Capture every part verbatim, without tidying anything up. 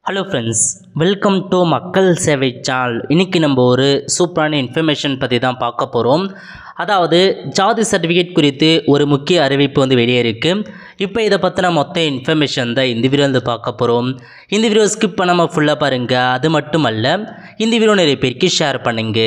Hello friends, welcome to makkalsevai channel. இன்னைக்கு நம்ம ஒரு சூப்பரான இன்ஃபர்மேஷன் பற்றி தான் பார்க்க போகிறோம். அதாவது ஜாதி சர்டிஃபிகேட் குறித்து ஒரு முக்கிய அறிவிப்பு வந்து வெளியே இருக்குது. இப்போ இதை பற்றின மொத்த இன்ஃபர்மேஷன் தான் இந்த வீடியோ வந்து பார்க்க போகிறோம். இந்த வீடியோ ஸ்கிப் பண்ணாமல் ஃபுல்லாக பாருங்கள். அது மட்டும் அல்ல, இந்த வீடியோ நிறைய பேருக்கு ஷேர் பண்ணுங்க.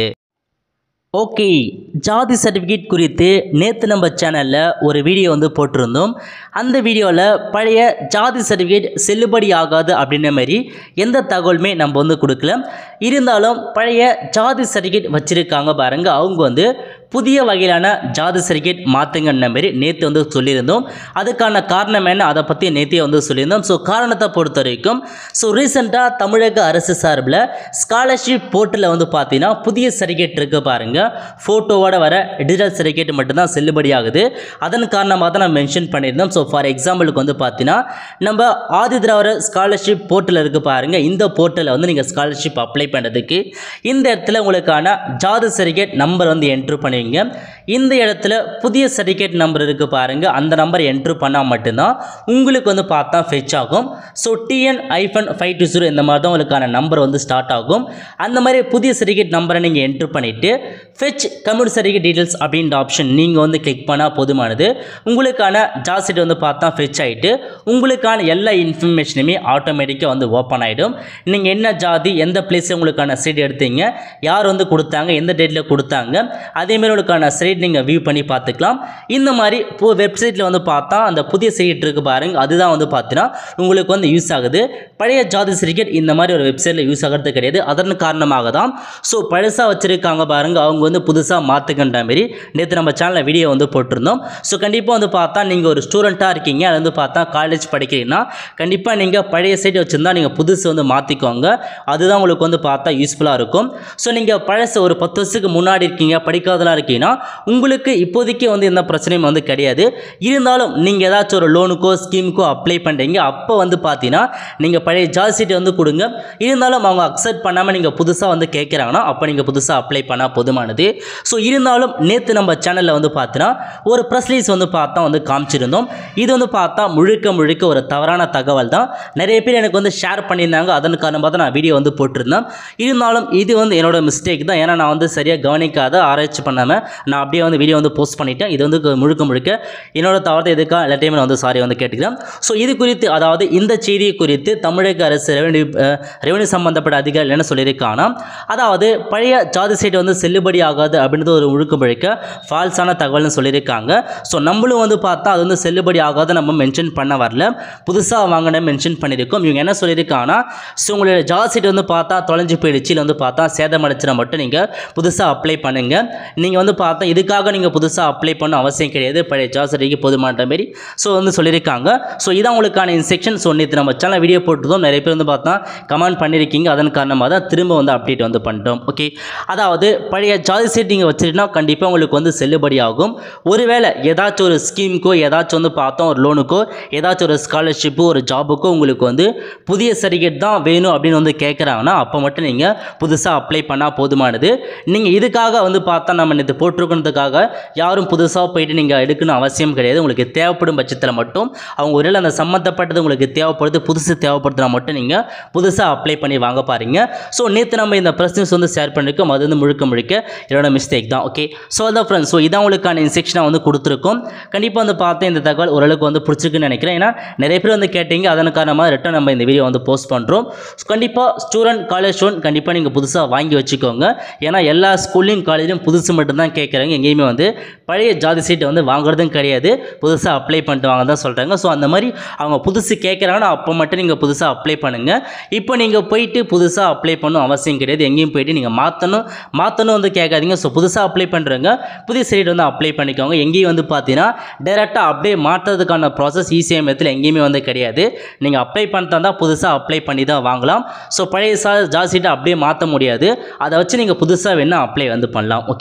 ஓகே, ஜாதி சர்டிஃபிகேட் குறித்து நேற்று நம்ம சேனலில் ஒரு வீடியோ வந்து போட்டிருந்தோம். அந்த வீடியோவில் பழைய ஜாதி சர்டிஃபிகேட் செல்லுபடி ஆகாது அப்படின்ற மாதிரி எந்த தகவலுமே நம்ம வந்து கொடுக்கல. இருந்தாலும் பழைய ஜாதி சர்டிஃபிகேட் வச்சுருக்காங்க பாருங்கள், அவங்க வந்து புதிய வகையிலான ஜாதி சர்டிஃபிகேட் மாற்றுங்கன்ற மாதிரி நேற்று வந்து சொல்லியிருந்தோம். அதுக்கான காரணம் என்ன, அதை பற்றி நேற்றே வந்து சொல்லியிருந்தோம். ஸோ காரணத்தை பொறுத்த வரைக்கும் ஸோ ரீசெண்டாக தமிழக அரசு சார்பில் ஸ்காலர்ஷிப் போர்ட்டலில் வந்து பார்த்தீங்கன்னா புதிய சர்டிஃபிகேட் இருக்குது பாருங்கள், ஃபோட்டோவோட வர டிஜிட்டல் சர்டிஃபிகேட் மட்டும்தான் செல்லுபடி ஆகுது. அதன் காரணமாக தான் நான் மென்ஷன் பண்ணியிருந்தோம். ஸோ ஃபார் எக்ஸாம்பிளுக்கு வந்து பார்த்தீங்கன்னா நம்ம ஆதி திராவிட ஸ்காலர்ஷிப் போர்ட்டல் இருக்குது பாருங்கள், இந்த போர்ட்டலில் வந்து நீங்கள் ஸ்காலர்ஷிப் அப்ளை பண்ணுறதுக்கு இந்த இடத்துல உங்களுக்கான ஜாதி சர்டிஃபிகேட் நம்பர் வந்து என்ட்ரு பண்ணி இந்த இடத்துல புதிய சர்டிஃபிகேட் நம்பர் இருக்கு பாருங்க, அந்த நம்பர் என்ட்ரு பண்ணா மட்டும்தான் உங்களுக்கு வந்து பார்த்தா ஃபெச் ஆகும். So TN hyphen five two zero இந்த மாதிரி தான் உங்களுக்கான நம்பர் வந்து ஸ்டார்ட் ஆகும். அந்த மாதிரி புதிய சர்டிஃபிகேட் நம்பரை நீங்கள் என்ட்ரு பண்ணிட்டு ஃபெச் கம்யூனிட்டி சர்டிஃபிகேட் டீட்டெயில்ஸ் அப்படின்ற ஆப்ஷன் நீங்கள் வந்து கிளிக் பண்ணால் போதுமானது. உங்களுக்கான ஜாதி சர்டிஃபிகேட் வந்து பார்த்தா ஃபெச் ஆகிட்டு உங்களுக்கான எல்லா இன்ஃபர்மேஷனுமே ஆட்டோமேட்டிக்காக வந்து ஓப்பன் ஆகிடும். நீங்கள் என்ன ஜாதி, எந்த பிளேஸில் உங்களுக்கான சீட் எடுத்தீங்க, யார் வந்து கொடுத்தாங்க, எந்த டேட்டில் கொடுத்தாங்க, அதேமாதிரி உங்களுக்கான சைட் நீங்கள் வியூ பண்ணி பார்த்துக்கலாம். இந்த மாதிரி இப்போ வெப்சைட்டில் வந்து பார்த்தா அந்த புதிய சைட் இருக்குது பாருங்கள், அதுதான் வந்து பார்த்தீங்கன்னா உங்களுக்கு வந்து யூஸ் ஆகுது. பழைய ஜாதி சர்டிஃபிகேட் இந்த மாதிரி ஒரு வெப்சைட்டில் யூஸ் ஆகிறது கிடையாது. அதன் காரணமாக தான் ஸோ பழசாக வச்சுருக்காங்க பாருங்கள், அவங்க வந்து புதுசாக மாற்றுக்கின்ற மாரி நேற்று நம்ம சேனலில் வீடியோ வந்து போட்டிருந்தோம். ஸோ கண்டிப்பாக வந்து பார்த்தா நீங்கள் ஒரு ஸ்டூடெண்ட்டாக இருக்கீங்க, அது வந்து பார்த்தா காலேஜ் படிக்கிறீங்கன்னா கண்டிப்பாக நீங்கள் பழைய சைட் வச்சுருந்தா நீங்கள் புதுசு வந்து மாற்றிக்கோங்க. அதுதான் உங்களுக்கு வந்து பார்த்தா யூஸ்ஃபுல்லாக இருக்கும். ஸோ நீங்கள் பழசு ஒரு பத்து வருஷத்துக்கு முன்னாடி இருக்கீங்க, படிக்காதலாம் இருக்கீங்கன்னா உங்களுக்கு இப்போதைக்கு வந்து எந்த பிரச்சனையும் வந்து கிடையாது. இருந்தாலும் நீங்கள் ஏதாச்சும் ஒரு லோனுக்கோ ஸ்கீமுக்கோ அப்ளை பண்ணுறீங்க, அப்போ வந்து பார்த்தீங்கன்னா நீங்கள் பழைய ஜாதி சீட்டை வந்து கொடுங்க. இருந்தாலும் அவங்க அக்செப்ட் பண்ணாமல் நீங்கள் புதுசாக வந்து கேட்குறாங்கன்னா அப்போ நீங்கள் புதுசாக அப்ளை பண்ணால் போதுமானது. ஸோ இருந்தாலும் நேற்று நம்ம சேனலில் வந்து பார்த்தீங்கன்னா ஒரு ப்ரெஸ் ரிலீஸ் வந்து பார்த்தா வந்து காமிச்சிருந்தோம். இது வந்து பார்த்தா முழுக்க முழுக்க ஒரு தவறான தகவல் தான். நிறைய பேர் எனக்கு வந்து ஷேர் பண்ணியிருந்தாங்க, அதன் காரணமாக தான் நான் வீடியோ வந்து போட்டிருந்தேன். இருந்தாலும் இது வந்து என்னோட மிஸ்டேக் தான். ஏன்னா நான் வந்து சரியாக கவனிக்காத ஆராய்ச்சி பண்ணாமல் நான் அப்படியே வந்து வீடியோ வந்து போஸ்ட் பண்ணிட்டேன். இது வந்து முழுக்க முழுக்க என்னோட தவறு, எதுக்காக எல்லாத்தையுமே நான் வந்து சாரி வந்து கேட்டுக்கிறேன். ஸோ இது குறித்து, அதாவது இந்த செய்தியை குறித்து தமிழக அரசு ரெவென்யூ ரெவென்யூ சம்பந்தப்பட்ட அதிகாரிகள் என்ன சொல்லியிருக்காங்கன்னா, அதாவது பழைய ஜாதி சைட் வந்து செல்லுபடி ஆகாது அப்படின்றது ஒரு முழுக்க முழுக்க ஃபால்ஸான தகவல்னு சொல்லியிருக்காங்க. ஸோ நம்மளும் வந்து பார்த்தா அது வந்து செல்லுபடி ஆகாத நம்ம மென்ஷன் பண்ண வரல, புதுசாக வாங்கின மென்ஷன் பண்ணியிருக்கோம். இவங்க என்ன சொல்லியிருக்காங்கன்னா, ஸோ உங்களுடைய ஜாதி சைட் வந்து பார்த்தா தொலைஞ்சு போயிடுச்சு, இல்லை வந்து பார்த்தா சேதமடைச்சினா மட்டும் நீங்கள் புதுசாக அப்ளை பண்ணுங்கள். நீங்கள் வந்து பார்த்தா இதுக்காக நீங்கள் புதுசாக அப்ளை பண்ண அவசியம் கிடையாது, பழைய ஜாதி சர்டிஃபிகேட் போதுமான்ற மாரி ஸோ வந்து சொல்லியிருக்காங்க. ஸோ இதான் உங்களுக்கான இன்ஸ்ட்ரக்ஷன். ஸோ நேற்று நம்ம சேனல் வீடியோ போட்டுருந்தோம், நிறைய பேர் வந்து பார்த்தா கமெண்ட் பண்ணியிருக்கீங்க, அதன் காரணமாக தான் திரும்ப வந்து அப்டேட் வந்து பண்ணிட்டோம். ஓகே, அதாவது பழைய ஜாதி சீட் நீங்கள் வச்சுருந்தா கண்டிப்பாக உங்களுக்கு வந்து செல்லுபடி ஆகும். ஒருவேளை ஏதாச்சும் ஒரு ஸ்கீமுக்கோ ஏதாச்சும் வந்து பார்த்தோம் ஒரு லோனுக்கோ ஏதாச்சும் ஒரு ஸ்காலர்ஷிப்போ ஒரு ஜாபுக்கோ உங்களுக்கு வந்து புதிய சர்டிஃபிகேட் தான் வேணும் அப்படின்னு வந்து கேட்குறாங்கன்னா அப்போ மட்டும் நீங்கள் புதுசாக அப்ளை பண்ணால் போதுமானது. நீங்கள் இதுக்காக வந்து பார்த்தா நம்ம நேற்று போட்டிருக்கிறதுக்காக யாரும் புதுசாக போயிட்டு நீங்கள் எடுக்கணும் அவசியம் கிடையாது. உங்களுக்கு தேவைப்படும் பட்சத்தில் மட்டும் அவங்க ஒருவேளை அந்த சம்மந்தப்பட்டது உங்களுக்கு தேவைப்படுது, புதுசு தேவைப்படுதுனா மட்டும் நீங்கள் புதுசாக அப்ளை பண்ணி வாங்க பாருங்க. ஸோ நேற்று நம்ம இந்த ப்ரெஸ் நியூஸ் வந்து ஷேர் பண்ணியிருக்கோம், அது வந்து முழுக்க முழுக்க என்னோட மிஸ்டேக் தான். ஓகே, ஸோ அதான் ஃப்ரெண்ட்ஸ், ஸோ இதான் உங்களுக்கான இன்ஸ்ட்ரக்ஷனாக வந்து கொடுத்துருக்கோம். கண்டிப்பாக வந்து பார்த்தேன் இந்த தகவல் ஓரளவுக்கு வந்து பிடிச்சிருக்குன்னு நினைக்கிறேன். ஏன்னா நிறைய பேர் வந்து கேட்டீங்க, அதன் காரணமாக ரிட்டன் நம்ம இந்த வீடியோ வந்து போஸ்ட் பண்ணுறோம். கண்டிப்பாக ஸ்டூடெண்ட் காலேஜ் ஸ்டூடெண்ட் கண்டிப்பாக நீங்கள் புதுசாக வாங்கி வச்சுக்கோங்க. ஏன்னா எல்லா ஸ்கூல்லையும் காலேஜ்லையும் புதுசு மட்டும்தான் கேட்குறாங்க, எங்கேயுமே வந்து பழைய ஜாதி சீட்டை வந்து வாங்குறதும் கிடையாது, புதுசாக அப்ளை பண்ணிட்டு வாங்க தான் சொல்கிறாங்க. ஸோ அந்த மாதிரி அவங்க புதுசு கேட்குறாங்கன்னா அப்போ மட்டும் நீங்கள் புதுசாக அப்ளை பண்ணுங்கள். இப்போ நீங்கள் போயிட்டு புதுசாக அப்ளை பண்ணணும் அவசியம் கிடையாது, எங்கேயும் போயிட்டு நீங்கள் மாற்றணும் மாற்றணும் வந்து கேட்காதீங்க. ஸோ புதுசாக அப்ளை பண்ணுறவங்க புதிய சைட் வந்து அப்ளை பண்ணிக்கோங்க. எங்கேயும் வந்து பார்த்தீங்கன்னா டேரெக்டாக அப்படியே மாற்றுறதுக்கான ப்ராசஸ் ஈஸியாக மெத்தில் எங்கேயுமே வந்து கிடையாது. நீங்கள் அப்ளை பண்ணுறதா தான் புதுசாக அப்ளை பண்ணி தான் வாங்கலாம். ஸோ பழைய ஜாதி சீட்டை அப்படியே மாற்ற முடியாது, அதை வச்சு நீங்கள் புதுசாக வேணால் அப்ளை வந்து பண்ணலாம். ஓகே,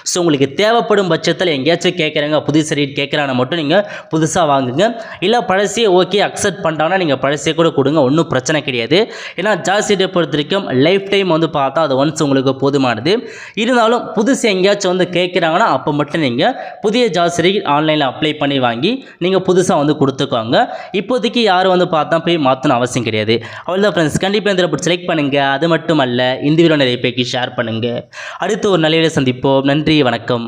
ஸோ உங்களுக்கு தேவைப்படும் பட்சத்தில் எங்கேயாச்சும் கேட்குறாங்க புது சர்டிஃபிகேட் கேட்குறாங்கன்னா மட்டும் நீங்கள் புதுசாக வாங்குங்க. இல்லை பழசே ஓகே அக்செப்ட் பண்ணிட்டாங்கன்னா நீங்கள் பழசே கூட கொடுங்க, ஒன்றும் பிரச்சனை கிடையாது. ஏன்னா ஜாதி சர்டிஃபிகேட் பொறுத்த வரைக்கும் லைஃப் டைம் வந்து பார்த்தா அது ஒன்ஸ் உங்களுக்கு போதுமானது. இருந்தாலும் புதுசு எங்கேயாச்சும் வந்து கேட்குறாங்கன்னா அப்போ மட்டும் நீங்கள் புதிய ஜாதி சர்டிஃபிகேட் ஆன்லைனில் அப்ளை பண்ணி வாங்கி நீங்கள் புதுசாக வந்து கொடுத்துக்கோங்க. இப்போதைக்கு யாரும் வந்து பார்த்தா போய் மாற்றணும் அவசியம் கிடையாது. அவ்வளோதான் ஃப்ரெண்ட்ஸ், கண்டிப்பாக இந்த பிடிச்சி லைக் பண்ணுங்கள். அது மட்டும் அல்ல இந்த வீடியோ நிறைய பேருக்கு ஷேர் பண்ணுங்கள். அடுத்து ஒரு நல்ல வீடியோ சந்திப்போம். நன்றி, வணக்கம்.